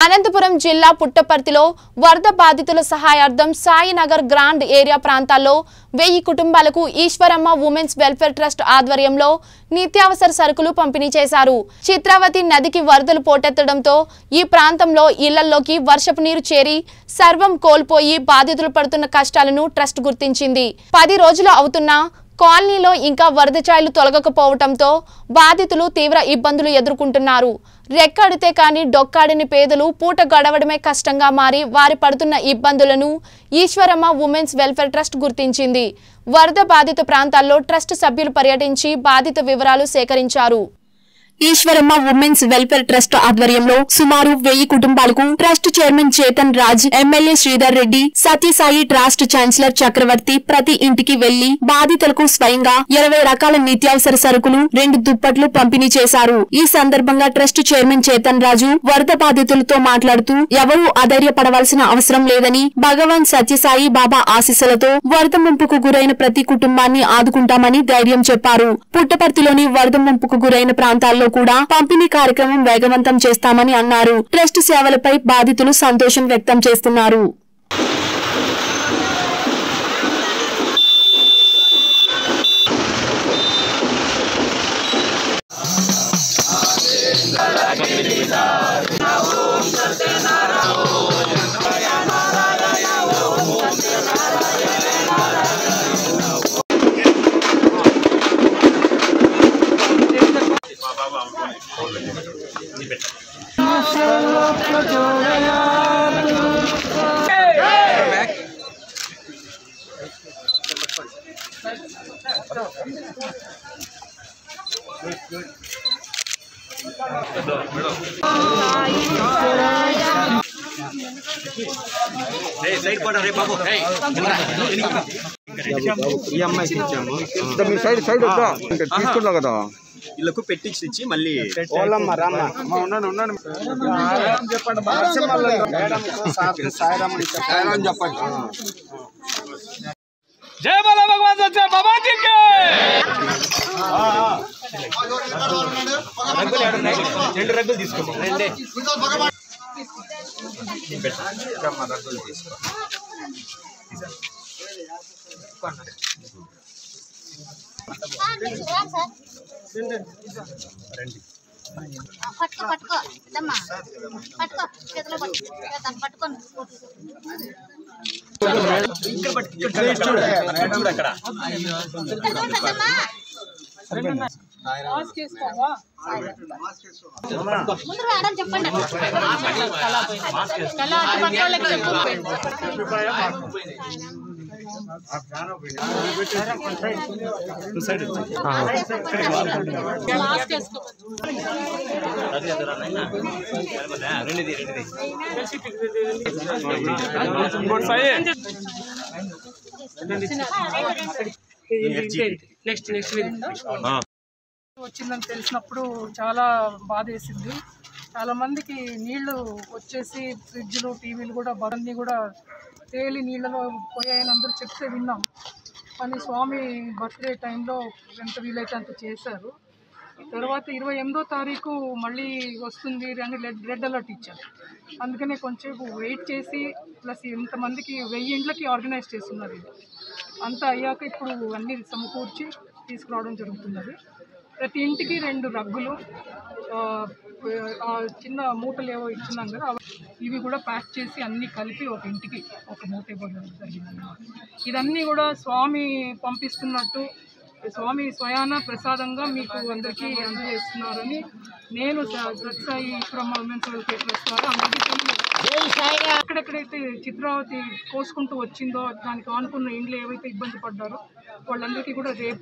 అనంతపురం జిల్లా పుట్టపర్తిలో వరద బాధితుల సహాయార్థం సాయినగర్ గ్రాండ్ ఏరియా ప్రాంతాల్లో 1000 కుటుంబాలకు ఈశ్వరమ్మ ఉమెన్స్ వెల్ఫేర్ ట్రస్ట్ ఆధ్వర్యంలో నిత్యావసర సరుకులు పంపిణీ చేశారు. చిత్రావతి నదికి వరదలు పోటెత్తడంతో ఈ ప్రాంతంలో ఇళ్లలోకి వర్షపు నీరు చేరి సర్వం కోల్పోయి బాధితులు పడుతున్న కష్టాలను ట్రస్ట్ గుర్తించింది. 10 రోజులు అవుతున్నా కాలనీలో ఇంకా వరద ఛాయలు తొలగకపోవడంతో బాధితులు తీవ్ర ఇబ్బందులు ఎదుర్కొంటున్నారు. రెక్కడితే కానీ డొక్కాడని పేదలు పూట గడవడమే కష్టంగా మారి వారి పడుతున్న ఇబ్బందులను ఈశ్వరమ్మ ఉమెన్స్ వెల్ఫేర్ ట్రస్ట్ గుర్తించింది. వరద బాధిత ప్రాంతాల్లో ట్రస్ట్ సభ్యులు పర్యటించి బాధిత వివరాలు సేకరించారు. ఈశ్వరమ్మ ఉమెన్స్ వెల్ఫేర్ ట్రస్ట్ ఆధ్వర్యంలో సుమారు 1000 కుటుంబాలకు trust chairman Chetan Raj, MLA Sridhar Reddy, Sathya Sai trust chancellor Chakravarthi ప్రతి ఇంటికి వెళ్లి బాధితులకు స్వయంగా 20 రకాల నిత్యావసర సరుకులు, 2 దుప్పట్లు పంపిణీ చేశారు. ఈ సందర్భంగా ట్రస్ట్ చైర్మన్ చేతన్ రాజు వరద బాధితులతో మాట్లాడుతూ ఎవరూ అధైర్యపడవలసిన అవసరం లేదని, భగవాన్ సత్యసాయి బాబా ఆశీస్సులతో వరద ముంపుకు గురైన ప్రతి కుటుంబాన్ని ఆదుకుంటామని ధైర్యం చెప్పారు. పుట్టపర్తిలోని వరద ముంపుకు గురైన ప్రాంతాల్లో కూడా పంపిణీ కార్యక్రమం వేగవంతం చేస్తామని అన్నారు. ట్రస్ట్ సేవలపై బాధితులు సంతోషం వ్యక్తం చేస్తున్నారు. తీసుకున్నావు కదా వీళ్ళకు పెట్టించి మళ్ళీ చెప్పండి. जय बोला भगवान सच्चे बाबा जी के। रग्गुल తీసుకో రండి రగ్గులు తీసుకో రండి పట్టుకో పట్టుకో ఇదమ్మా పట్టుకో చేతిలో పట్టుకొని చెప్పండి. వచ్చిందని తెలిసినప్పుడు చాలా బాధేసింది. చాలా మందికి నీళ్లు వచ్చేసి ఫ్రిడ్జ్లు, టీవీలు కూడా అన్నీ కూడా తేలి నీళ్ళలో పోయాయని అందరూ చెప్తే విన్నాం. కానీ స్వామి బర్త్డే టైంలో ఎంత వీలైతే అంత చేశారు. తర్వాత 28వ తారీఖు మళ్ళీ వస్తుంది అని రెడ్ అలర్ట్ ఇచ్చారు. అందుకనే కొంచెం వెయిట్ చేసి ప్లస్ ఇంతమందికి 1000 ఇండ్లకి ఆర్గనైజ్ చేస్తున్నారు. ఇది అంతా అయ్యాక ఇప్పుడు అన్నీ సమకూర్చి తీసుకురావడం జరుగుతున్నది. ప్రతి ఇంటికి 2 రగ్గులు, చిన్న మూటలు ఏవో ఇచ్చినాం కదా, ఇవి కూడా ప్యాక్ చేసి అన్నీ కలిపి ఒక ఇంటికి ఒక మూట ఇవ్వడం జరిగింది. ఇదన్నీ కూడా స్వామి పంపిస్తున్నట్టు, స్వామి స్వయాన ప్రసాదంగా మీకు అందరికీ అందజేస్తున్నారని నేను Sathya Sai Eswaramma women's welfare trust ద్వారా అందరికీ ఎక్కడెక్కడైతే చిత్రావతి కోసుకుంటూ వచ్చిందో దానికి ఆనుకున్న ఇండ్లు ఏవైతే ఇబ్బంది పడ్డారో వాళ్ళందరికీ కూడా రేపు